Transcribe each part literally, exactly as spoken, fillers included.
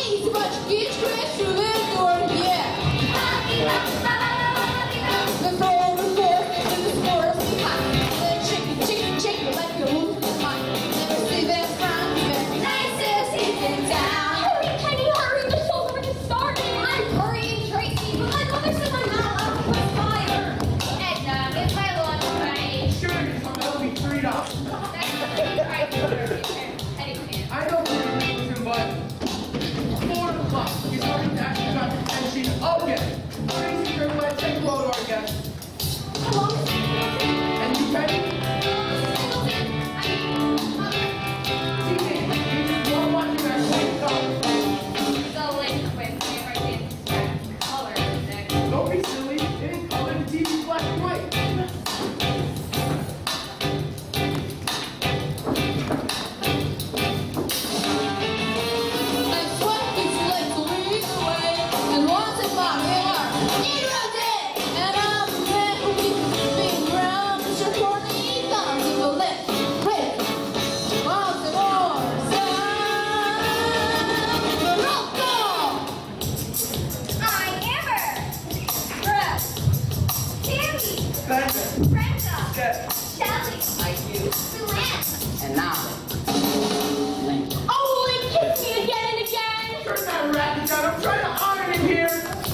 easy, but you get straight through the door, yeah. The floor is there, and the score is hot. Then chicken, chicken, chicken, like you're losing your mind. Never see them from the nicest sitting down. Hurry, Penny, hurry, the show's already started. I'm hurrying, Tracy, but my mother says I'm not allowed to press fire. Edna, it's my lunch break. Sure, that'll be three dollars. That's the right order. I know where you're losing, but four o'clock. He's already actually got your attention. I'll get it. Tracy, you're going to take a load, I guess. How long is it? And you ready? T J, you just won't want you guys to come. So, like, wait, wait, right there. Color is next. Don't be silly. It ain't color. The T V's black and white. And now, Oh, like, kiss me again and again! Turn that racket down. I'm trying to iron in here.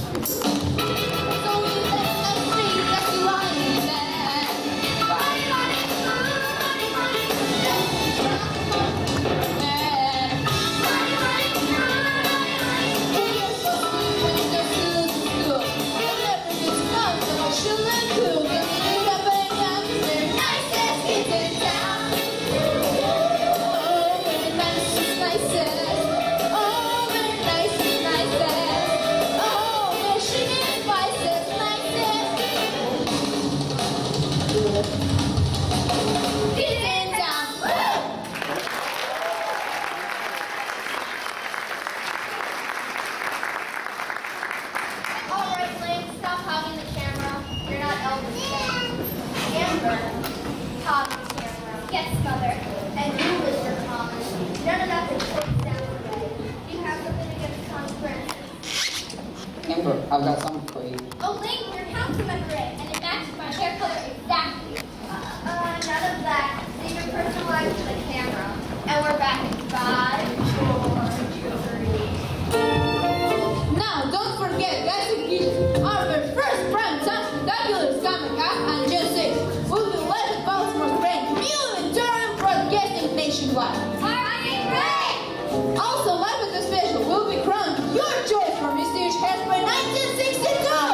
Amber, I've got something for you. Oh, Link, your house is red, and it matches my hair color exactly. Uh, uh, none of that. Save your personal life to the camera. And we're back in five, four, three. Now, don't forget, guys and kids, our very first prime time spectacular is coming up on June sixth. We'll be live at Baltimore's brand new term broadcasting nationwide. Hairspray! Also, live at the special, we'll be crowned your choice for Mysterious Hairspray nineteen sixty-two!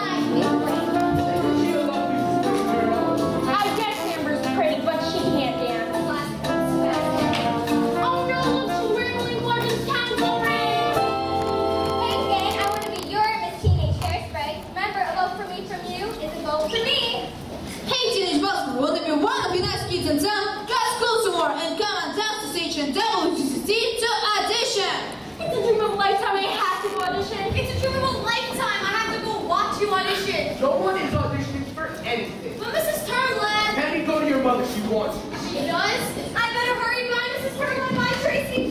I guess Amber's pretty, but she can't dance. Oh no, look, she's wearing really gorgeous categories! Hey gang, I want to be your Miss Teenage Hairspray. Remember, a vote for me from you is a vote for me. Hey, Teenage Baltimore, want to be one of the nice kids in town? Got school tomorrow and come on down to stage and W C C to audition! It's a dream of a lifetime, I have to go audition. It's a dream of a lifetime, I have to go watch you audition. No one is auditioning for anything. But Missus Turnlett. Penny, go to your mother. She wants you. She does? I better hurry. Bye, Missus Turnlett. Bye, Tracy.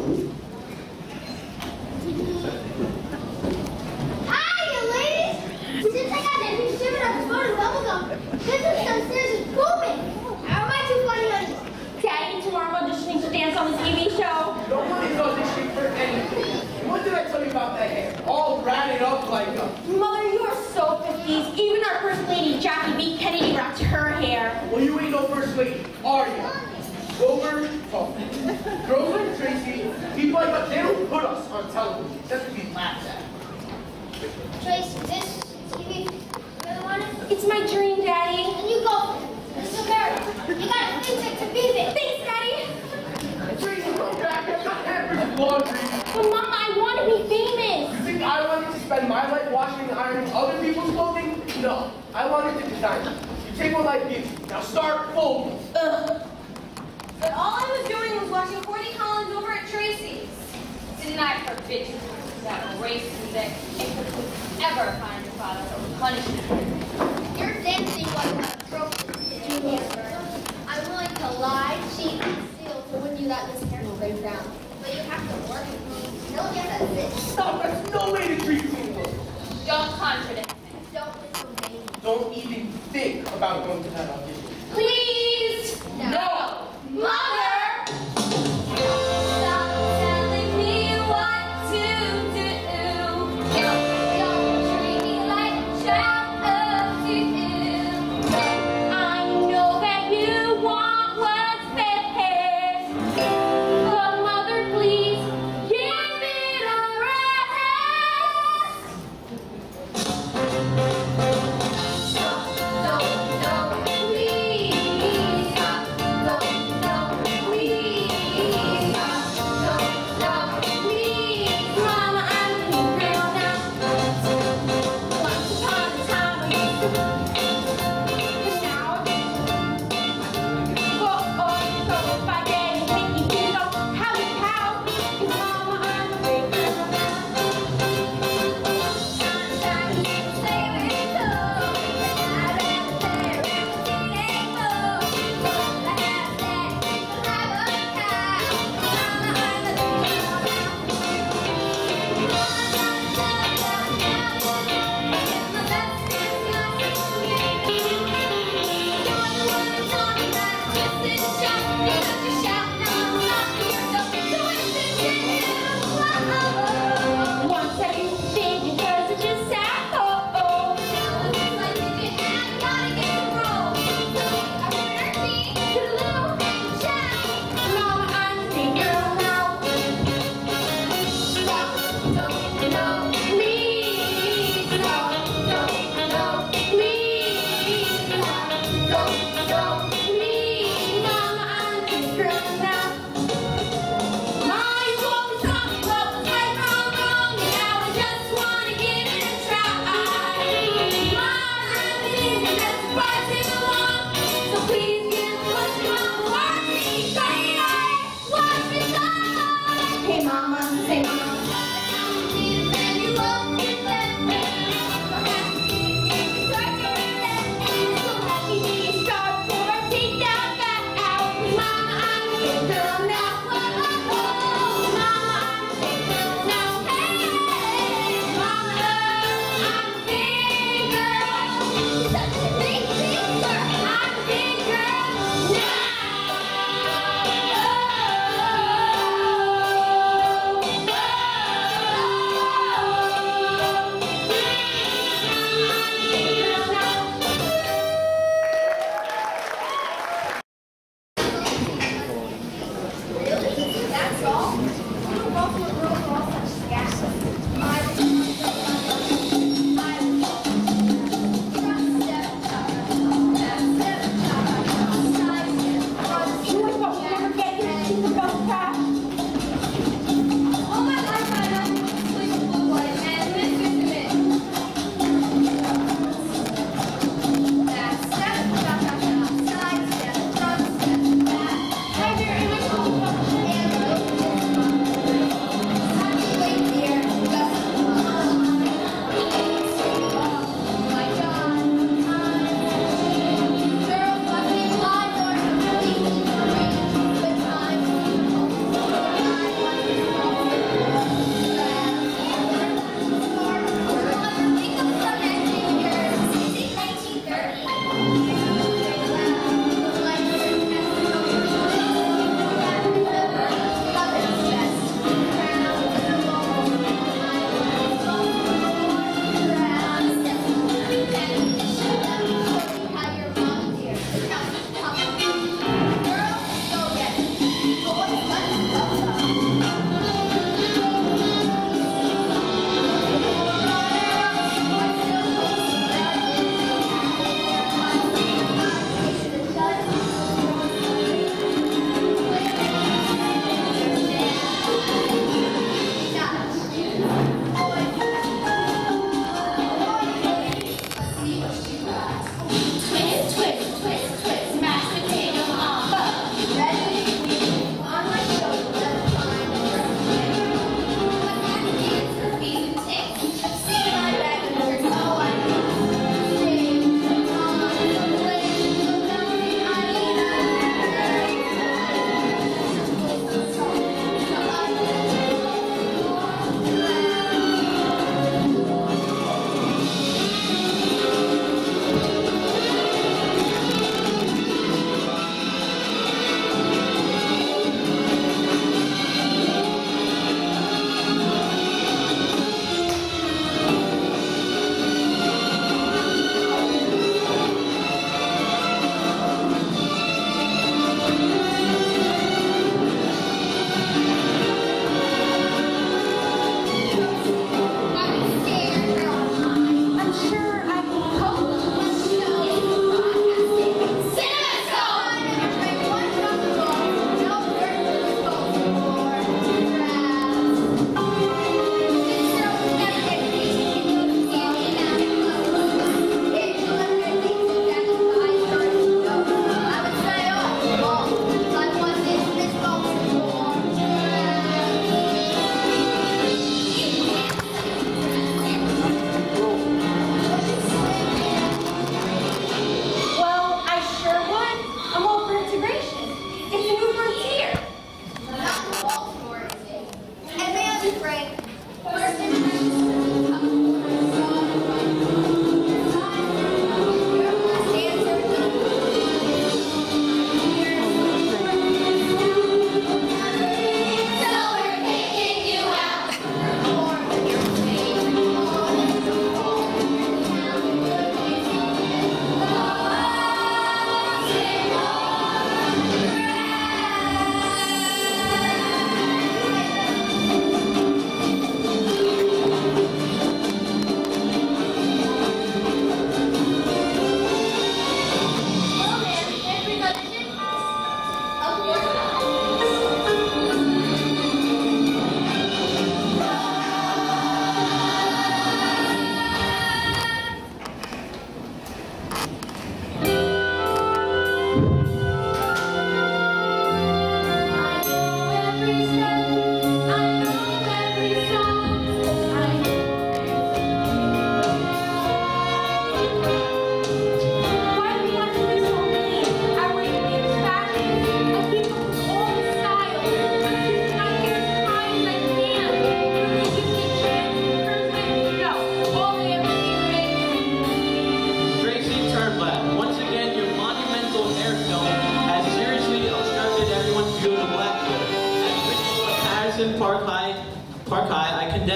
Hi, you ladies. Since I got that new shiver up the phone and bubblegum, business downstairs is booming. How am I too funny, honey? Daddy, tomorrow I'm auditioning to dance on the T V show. No one is auditioning for anything. What did I tell you about that hair? All ratted up like a... Mother, you are so fifties. Even our first lady, Jackie B. Kennedy, rocked her hair. Well, you ain't no first lady, are you? Grover, oh. Grover, Tracy, people like us, they don't put us on television just to be laughed at. Tracy, this T V, you really want it? It's my dream, Daddy. And you go. This is America. You got to think to be there. Thanks, Daddy. Tracy, go back. I've got Amber's laundry. But Mama, I want to be famous. You think I wanted to spend my life washing and ironing other people's clothing? No. I wanted to design it. You take what life gives you. Now start folding. Ugh. But all I was doing was watching Courtney Collins over at Tracy's. Didn't I forbid you from that racist that if it could ever find your father or punish him? Your dancing wasn't a trophy, Amber. I'm willing to lie, cheat, and steal to win you that Miss Hairspray crown. But you have to work with me. Don't get Stop, that's no way to treat people. Don't contradict me. Don't disobey me. Don't even think about going to that audition. Please! No! Mother! Stop telling me what to do. Don't treat me like a child to you. I know that you want what's best. But mother, please, give it a rest. No, no, please. Don't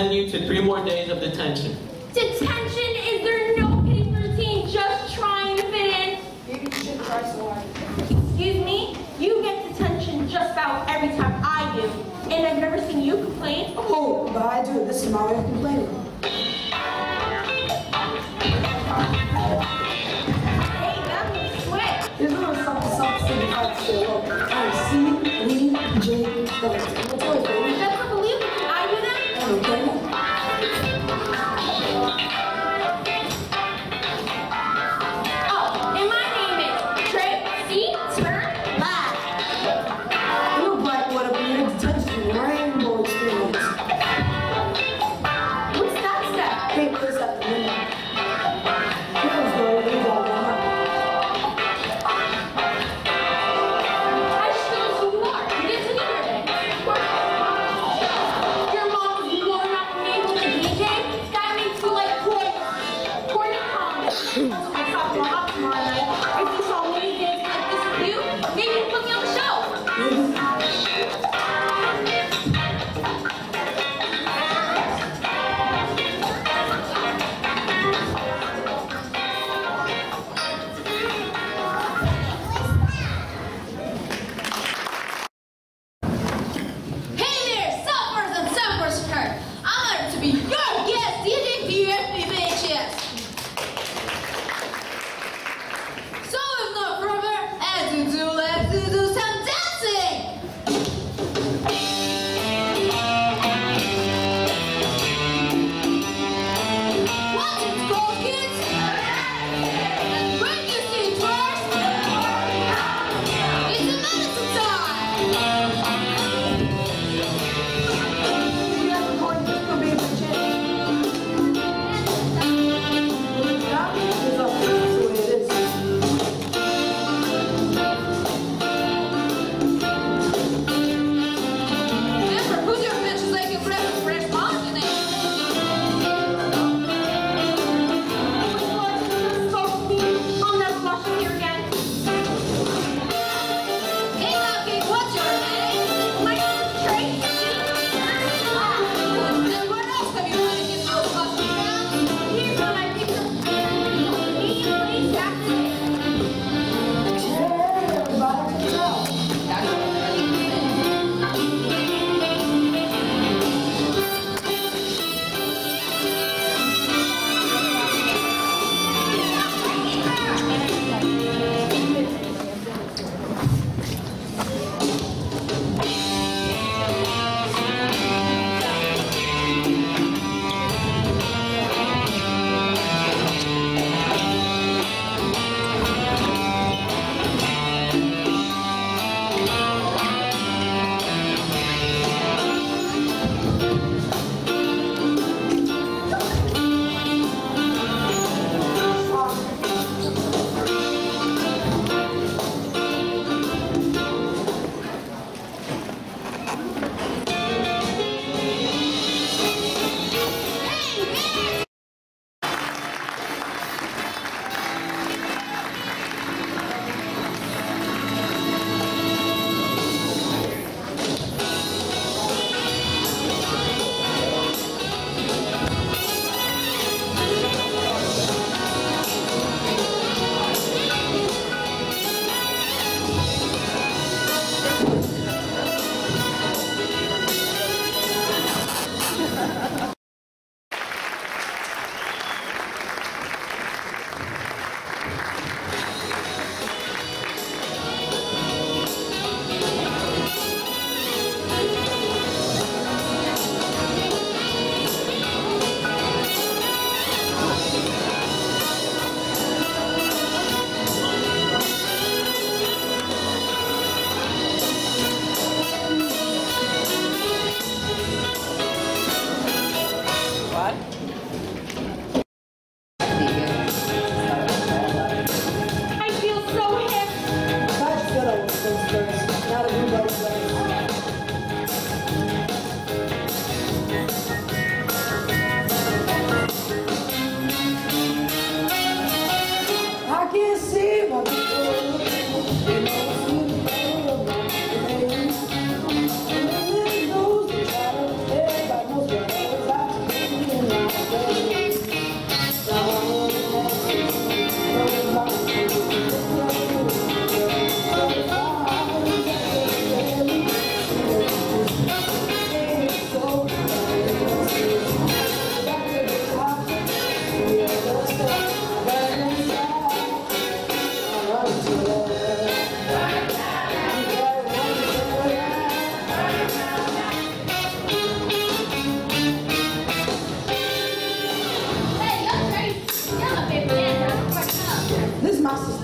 send you to three more days of detention. Detention? Is there no hitting routine? Just trying to fit in? Maybe you should try so hard. Excuse me? You get detention just about every time I do. And I've never seen you complain. Oh, but I do. This is my way of complaining. Hey, that was sweat. There's no something, something signified to stay low. I'm C, Lee, J, W. What's your baby? That's unbelievable. Can I do that? Okay. Oh, and my name is Tracy Turn Live. You know Black would have been detention rainbow experience. What's that step? Papers at the window. People's going to all the time. I just know who you are. You get to meet her today. Your mom was blowing up me with the D J. That makes you like Courtney. Courtney Collins. Also, I saw her up tomorrow night. If you saw me dancing like this with you, maybe you put me on the show. Hey there, suppers and suppers her. I'm honored to be your guest D J for U F B bitches.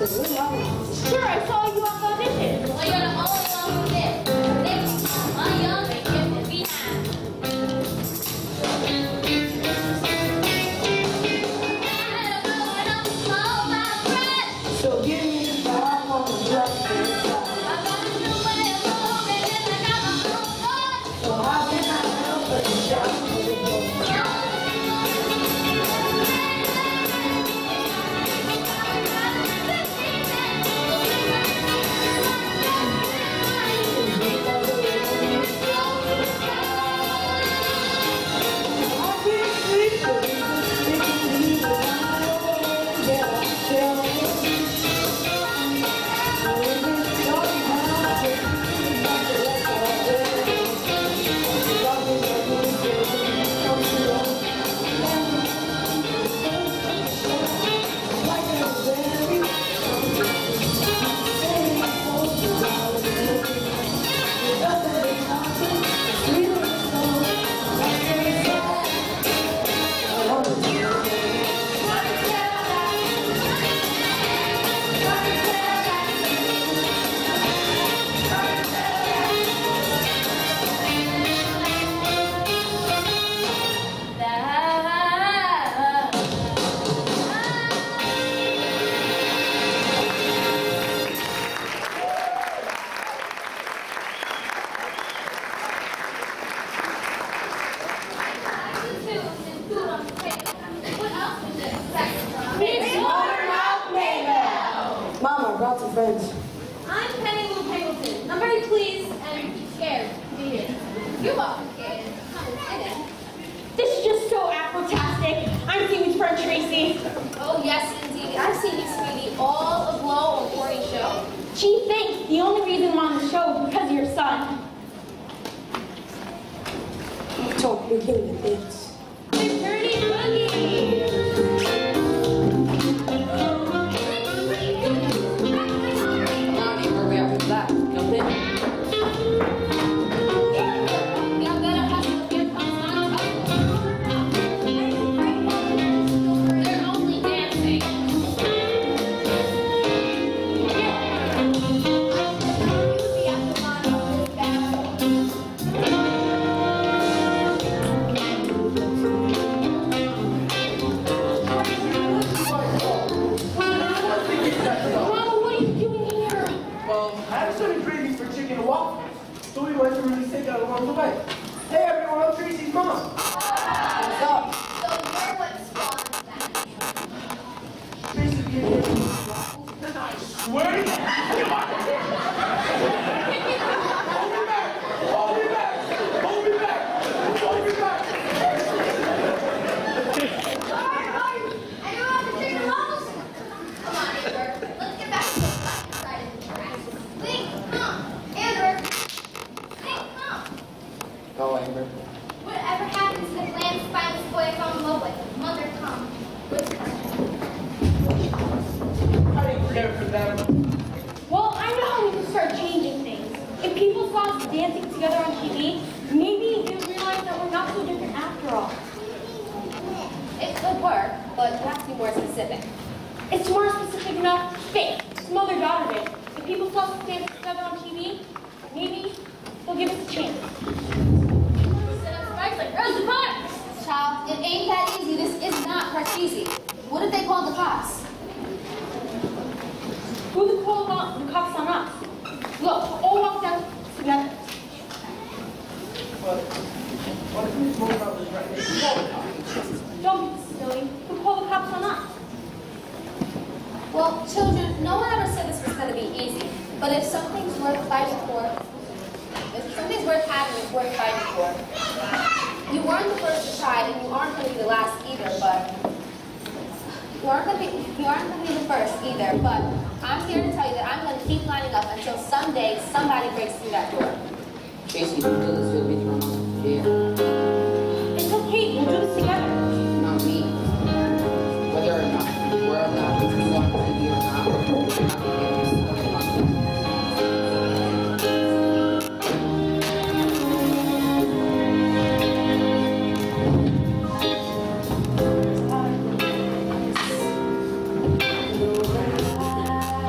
Sure, I saw you on the audition. Well, you're the only one who did. They my young and gifted behind. So give me the time on the left hand side. So how can I help but to shout for the boy? Mama, I brought some friends. I'm Penny Lou Pangleton. I'm very pleased and scared to be here. You're welcome, kid. Come and sit in. This is just so apple-tastic. I'm Stevie's friend Tracy. Oh, yes, indeed. I've seen you, sweetie, all aglow on Corey's show. Gee, thanks. The only reason I'm on the show is because of your son. Talk, we're giving the things. It's Dirty Boogie. Hey everyone, I'm Tracy's mom. What's up? So you're what spawned that. Tracy, give me waffles. I swear to God. Hold me back! Hold me back! Hold me back! Hold me back! Alright, alright. Anyone want to take the waffles? Come on, Amber. Let's get back to the left side of the track. Link, come. Amber. Link, come. Go, Amber. Whatever happened to the bland, spineless boy I fell in love with? Mother, come. Whisper. I didn't care for them. Well, I know we can start changing things. If people saw us dancing together on T V, maybe they'd realize that we're not so different after all. It could work, but you have to be more specific. It's more specific enough. Faith, it's mother-daughter day. If people saw us dancing together on T V, maybe they'll give us a chance. Set up spikes like Rosa Parks. Child, it ain't that easy. This is not Parks easy. What if they called the cops? Who would call about the cops on us? Look, we'll all walk down together. But what if we spoke about this right now? Don't be silly. Who'll call the cops on us? Well, children, no one ever said this was going to be easy. But if something's worth fighting for, if something's worth having, it's worth fighting for. You weren't the first to try, and you aren't going to be the last either, but... You aren't going to be, you aren't going to be the first either, but I'm here to tell you that I'm going to keep lining up until someday somebody breaks through that door. Tracy, you do this with me from here. It's okay. We'll do this together. Not me. Whether or not we're allowed to go on T V or not, we're not going to get this stuff on. I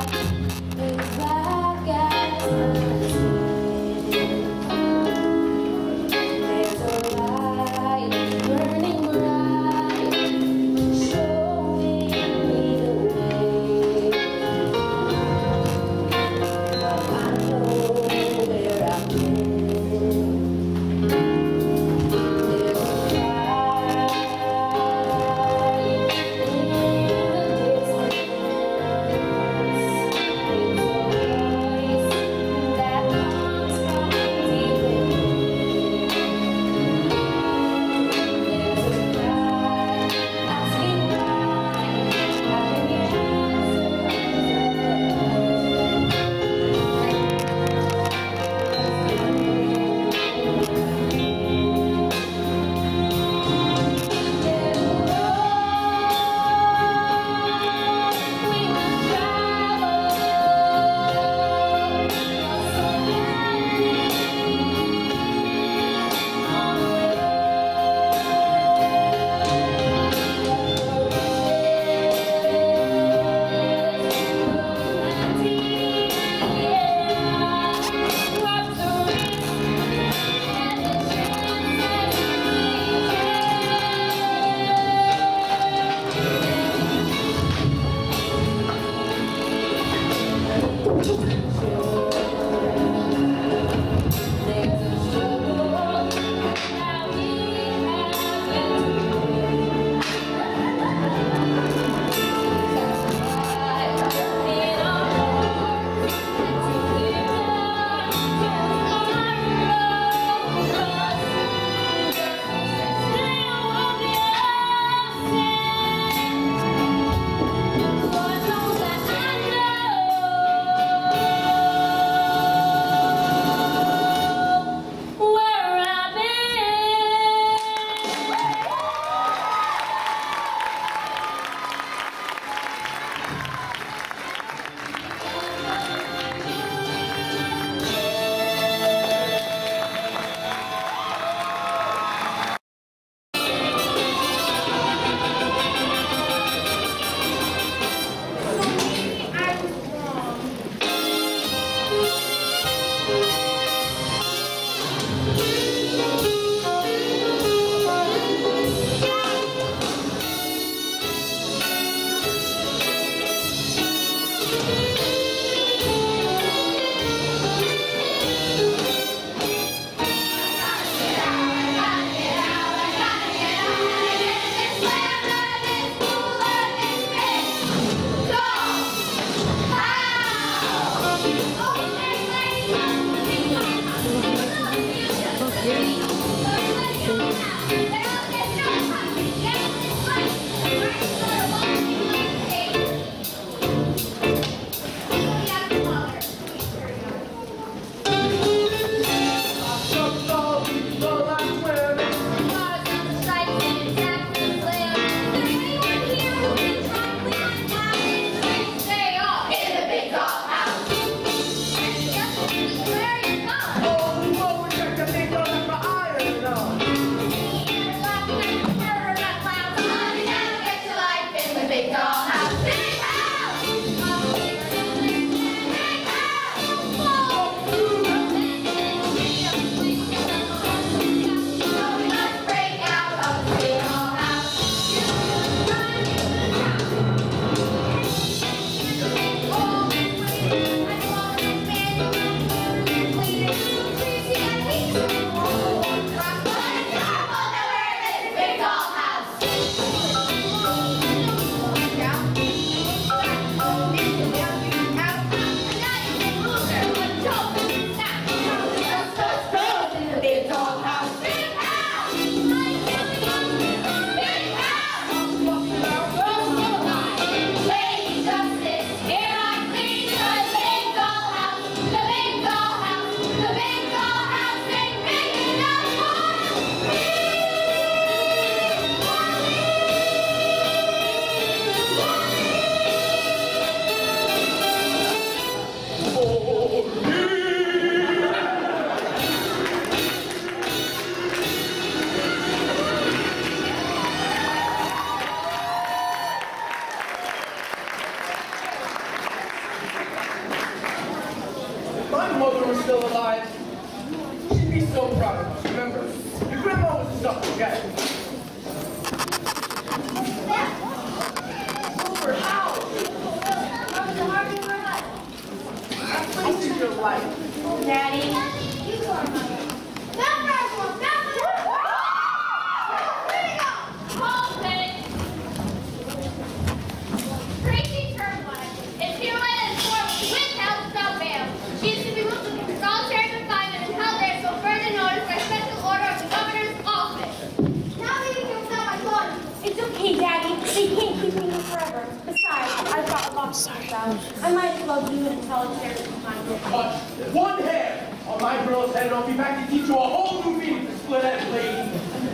They can't keep me here forever. Besides, I've got lots of stuff. I might as well do it in solitary confinement. But one hair on my girl's head, and I'll be back to teach you a whole new meaning to split that blade.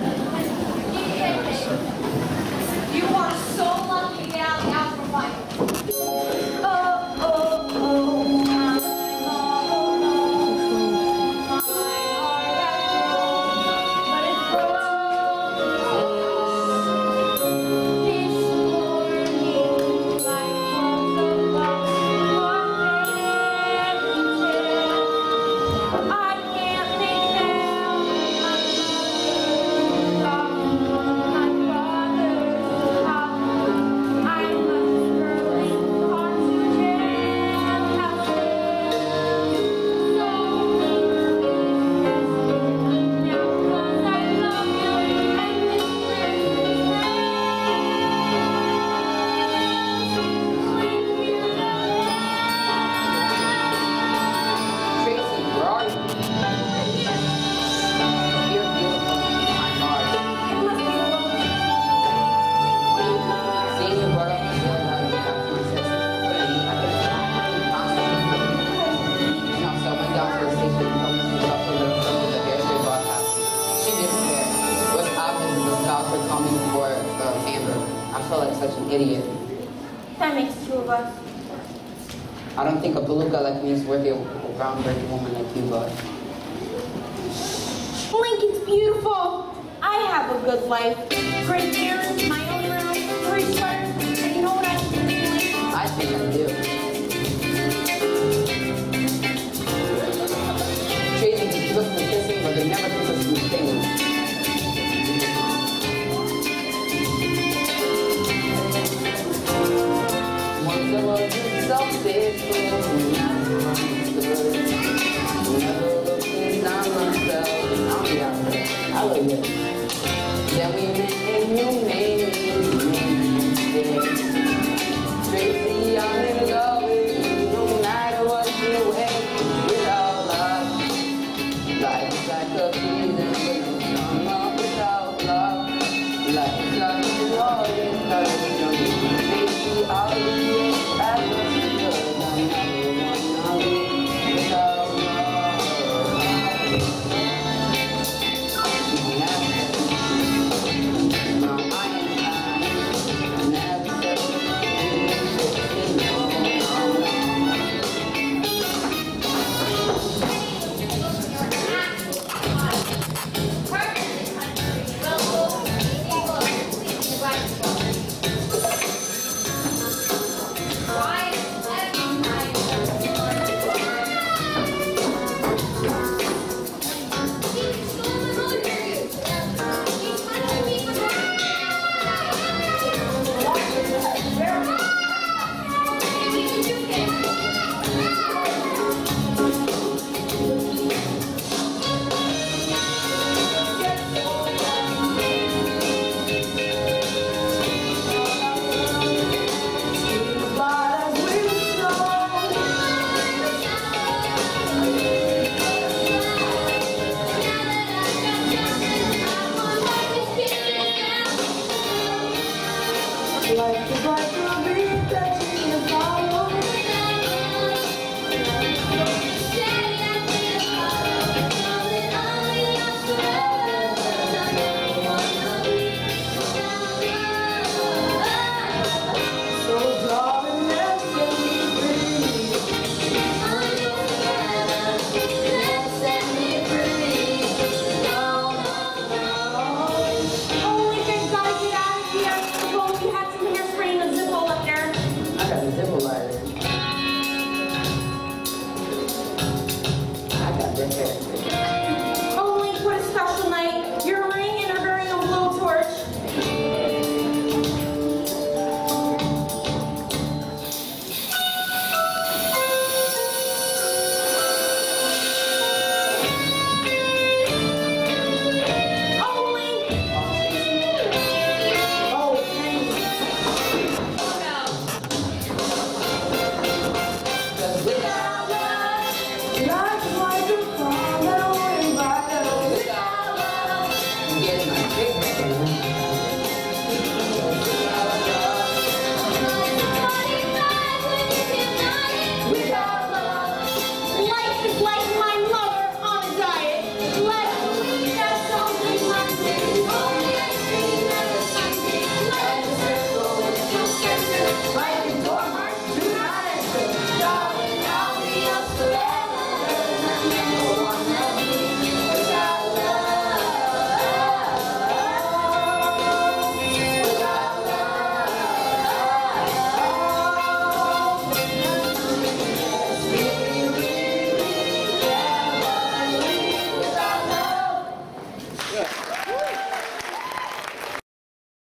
You are so lucky to get out of the house for fight. Oh, oh, oh, I'm all alone. My heart has grown, but it's broken. This morning, life was about one fairy tale. I can't think now. My father's house. I must hurry on to jailhouse. So now, 'cause I love you and this Tracy, where are you? You're beautiful. My God. it must be the Seeing you brought up the feeling that you have to insist. But I mean, I could have constantly. You know, so I went down to the station and told me some stuff from the, from the Hairspray broadcast. She didn't care. What's obvious is the scouts were coming for uh, Amber. I felt like such an idiot. That makes two of us. I don't think a beluga like me is worthy of a groundbreaking woman like you, but Lincoln's beautiful. I have a good life. Great parents, my own room, three sweaters, and you know what I should be doing? I think I do. Tracy can look for kissing, but they never took us from things. Once I was self-faithful, and I understood. Never looked inside myself, and I'll be out there. I love you. Then we met and you made me, you made me stay. Tracy, I'm in love with you, no matter what you weigh. Without love, life is like a season with no summer. Without love, life is like a warrior starting from you. Tracy, I'll be as much because I never wanna leave without love. Now I am never Life is like a beat that you can follow. So darling, let's set me free. Let's set me free. No, no, no. Oh, Lincoln, gotta get out of here. If only you had some hairspray in the zippo.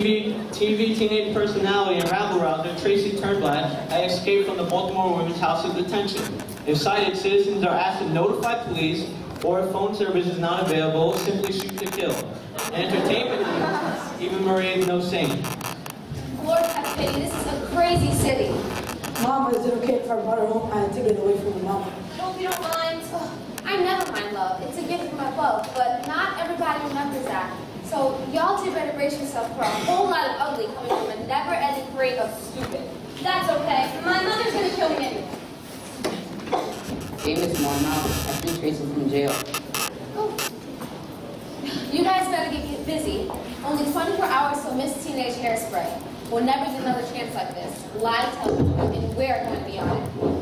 V, T V teenage personality and rabble-rouser Tracy Turnblad had escaped from the Baltimore Women's House of Detention. If cited, citizens are asked to notify police, or if phone service is not available, simply shoot to kill. And entertainment news, even Maria is no saint. Lord have pity, this is a crazy city. Mama, is it okay if I brought her home? I had to get away from the mama. Hope you don't mind. Ugh, I never mind love. It's a gift from above, but not everybody remembers that. So y'all two better brace yourself for a whole lot of ugly coming from a never-ending parade of stupid. That's okay. My mother's gonna kill me anyway. Hey, Miss Mama, I free Tracy from jail. Oh. You guys better get busy. Only twenty-four hours till Miss Teenage Hairspray. We'll never get another chance like this. Live television, and we're going to be on it.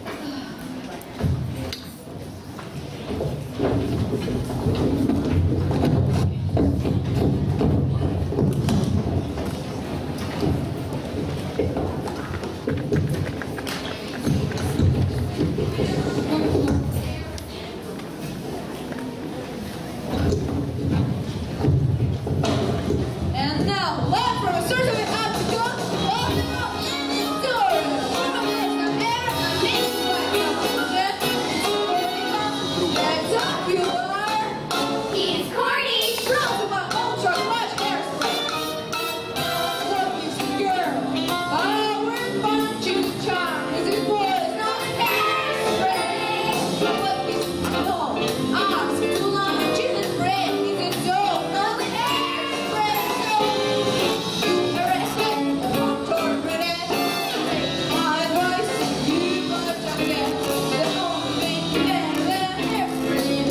And now, live from a source of it up to go, Baltimore and Victoria. One of us have ever amazing by competition. That's up, you are. He's corny! Brought to my ultra clutch hairspray. Look, this girl. Power and punch and charm. Is it boys not hairspray? Look, this no. Arms too long, chin and brain. Is it so? Not hairspray. Arrested, tormented. My advice, you must forget the only thing better than hairspray.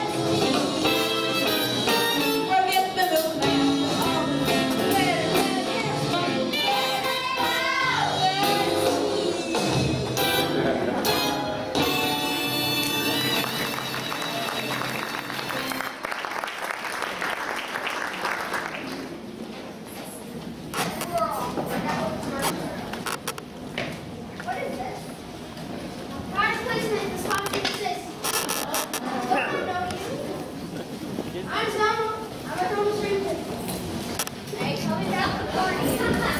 Forget the movement, the only thing better than What is this? Card placement responsibilities. I don't know you. I'm Tom. I'm a total stranger. Hey, tell me about the party.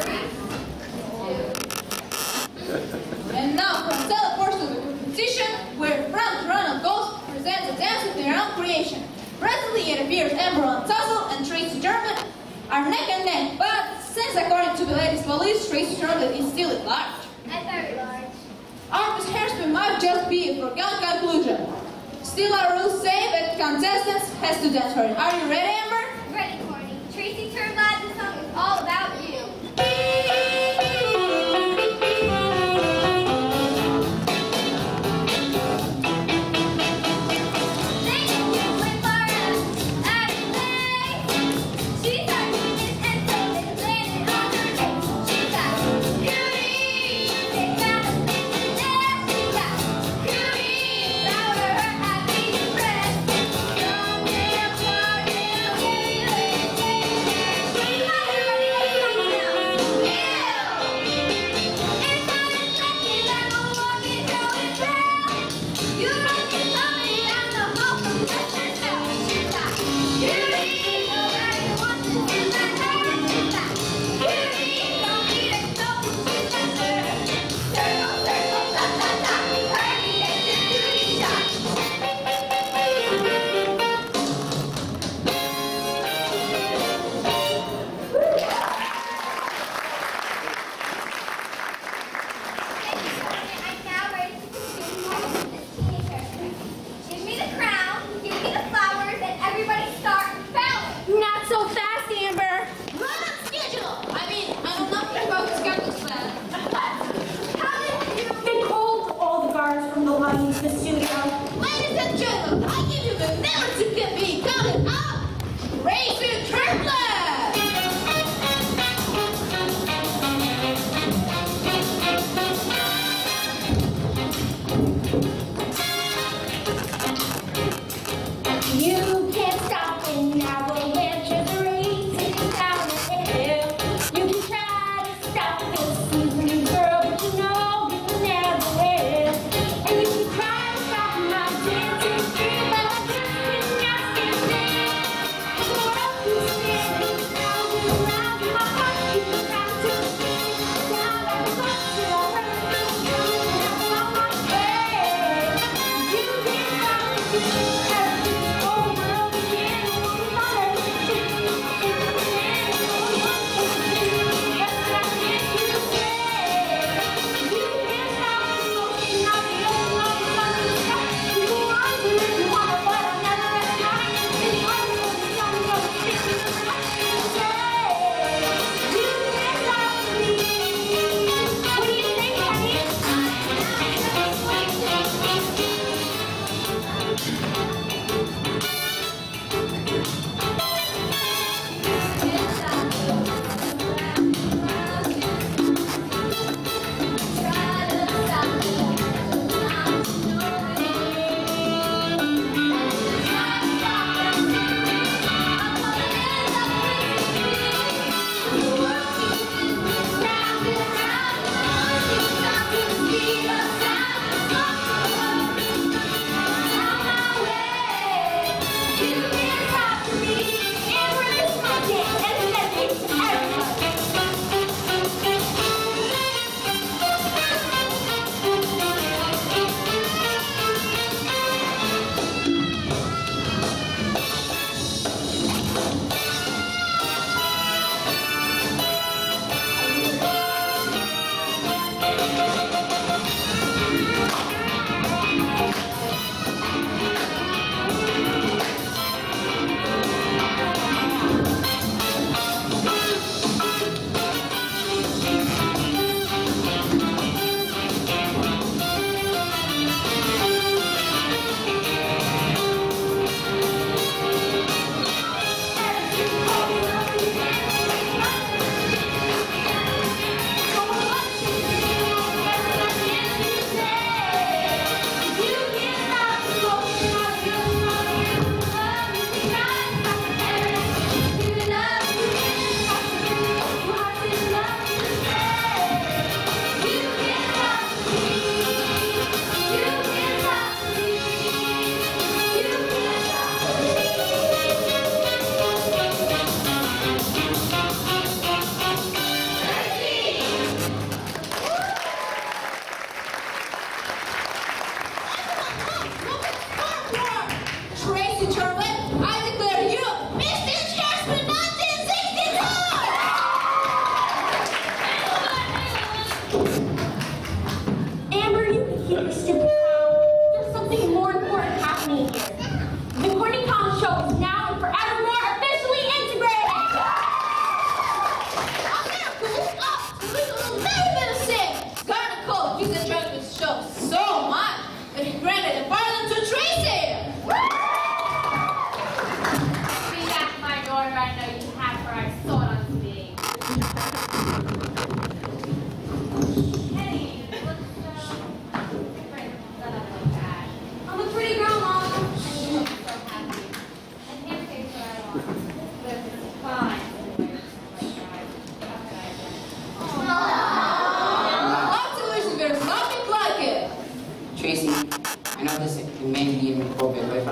And now, from teleports to the competition, where front runner Ghost presents a dance of their own creation. Presently, it appears Amber on Tussle and Tracy German are neck and neck, but since according to the latest police, Tracy German is still at large. I'm very large. Arm's hairspray might just be a foregone conclusion. Still, our rules say that contestants has to dance for it. Are you ready, Amber? Ready, corny. Tracy Turnblad, this song is all about you.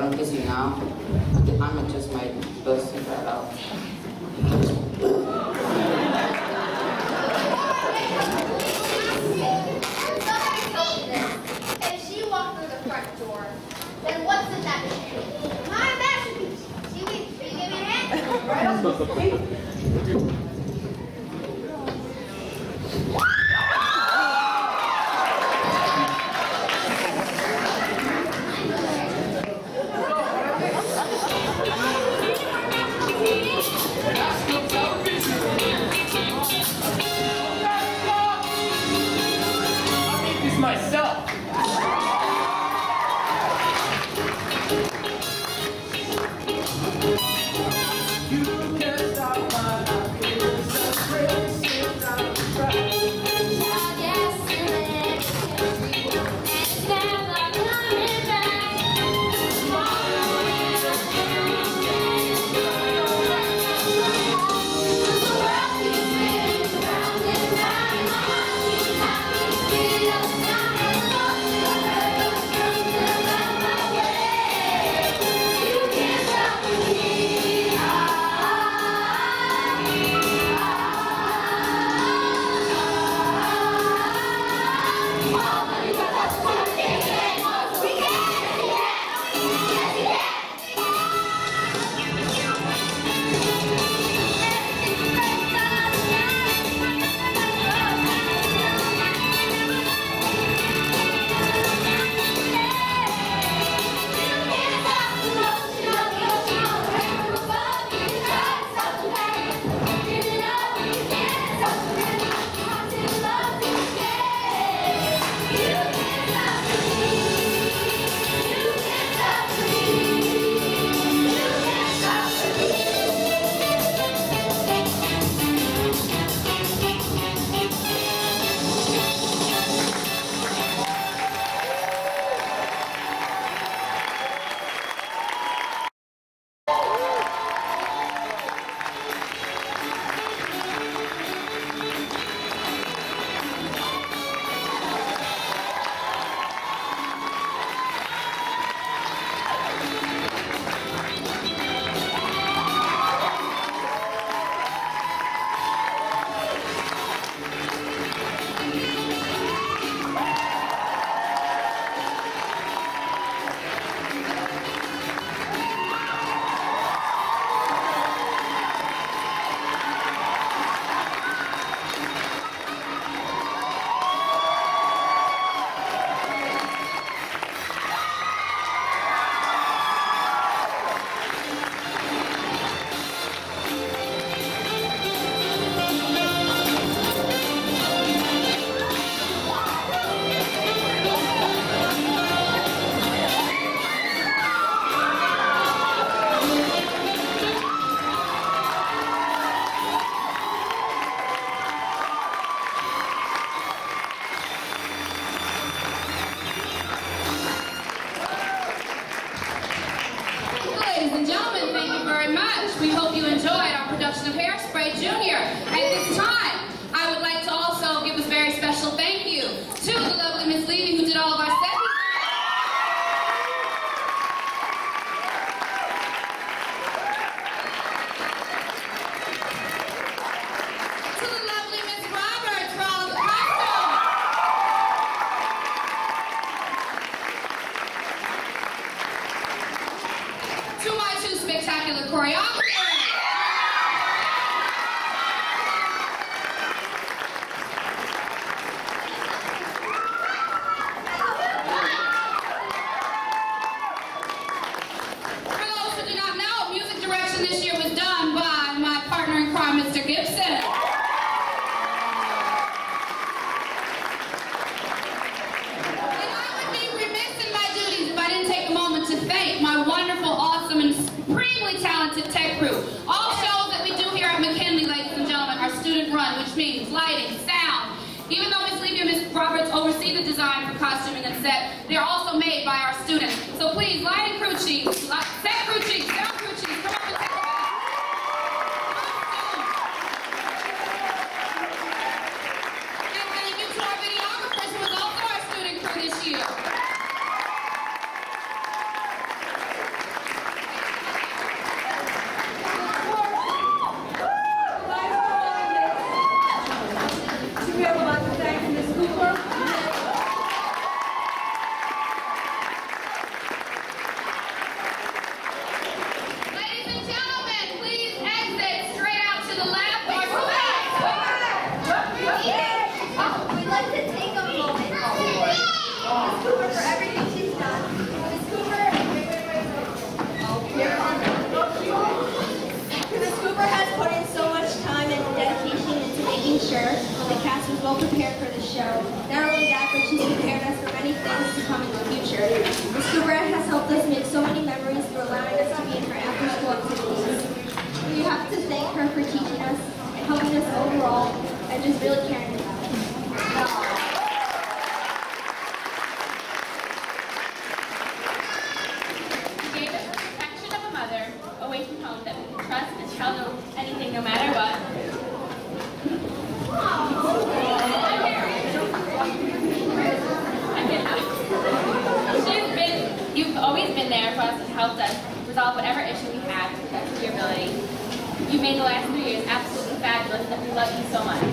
don't kiss you now, I'ma just might bust you right out. Somebody told me this. If she walked through the front door, then what's in that chair? My masterpiece. She leaves. Will you give me a hand? Right on the feet. Myself. You can't stop my happiness, a trace down the track. We hope you enjoyed our production of Hairspray Junior At this time, I would like to also give a very special thank you to the lovely Miss Levy who did all of our set. To the lovely Miss Roberts for all of the costumes. To my two spectacular choreographers. Tech crew. All shows that we do here at McKinley, ladies and gentlemen, are student run, which means lighting, sound. Even though Miz Levy and Miz Roberts oversee the design for costuming and set, they're also made by our students. So please, lighting crew chiefs, set crew chiefs, sound crew chiefs, come up and take a back. And thank you to our videographers who was also our student crew this year. well prepared for the show. Not only that, but she's prepared us for many things to come in the future. Miz Cooper has helped us make so many memories through allowing us to be in her after-school activities. We have to thank her for teaching us and helping us overall and just really caring about us. She gave us the protection of a mother away from home that we can trust and tell no, anything no matter what. She's been, you've always been there for us and helped us resolve whatever issue we had to the best of your ability. You've made the last three years absolutely fabulous, and we love you so much.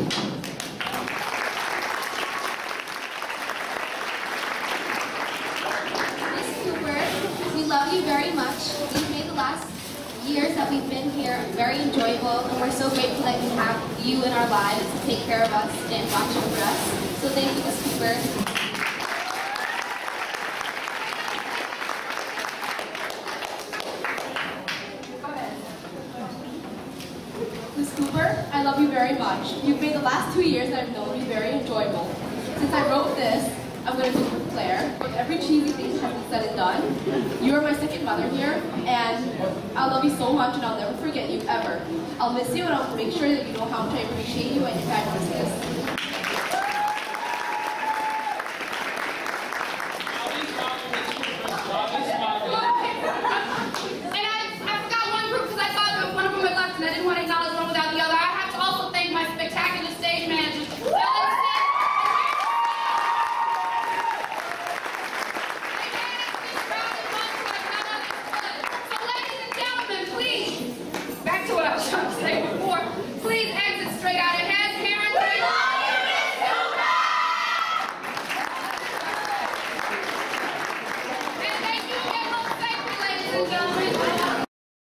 Miz Cooper, we love you very much. You've made the last years that we've been here very enjoyable, and we're so grateful that we have you in our lives to take care of us and watch over us. So thank you, Miz Cooper. Miz Cooper, I love you very much. You've made the last two years that I've known you very enjoyable. Since I wrote this, I'm going to do for Claire. With every cheesy thing has been said and done, you are my second mother here, and I love you so much, and I'll never forget you, ever. I'll miss you, and I'll make sure that you know how much I appreciate you and your fabulousness. And I didn't want to acknowledge one without the other. I have to also thank my spectacular stage managers. So ladies and gentlemen, please, back to what I was trying to say.